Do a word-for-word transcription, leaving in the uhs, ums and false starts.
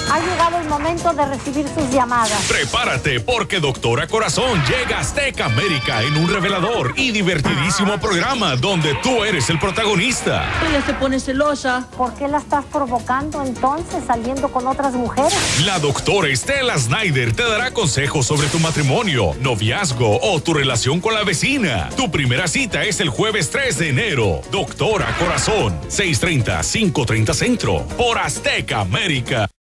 Ha llegado el momento de recibir sus llamadas. Prepárate porque Doctora Corazón llega a Azteca América en un revelador y divertidísimo programa donde tú eres el protagonista. Ella se pone celosa. ¿Por qué la estás provocando entonces saliendo con otras mujeres? La doctora Estela Snyder te dará consejos sobre tu matrimonio, noviazgo o tu relación con la vecina. Tu primera cita es el jueves tres de enero. Doctora Corazón, seiscientos treinta, quinientos treinta Centro, por Azteca América.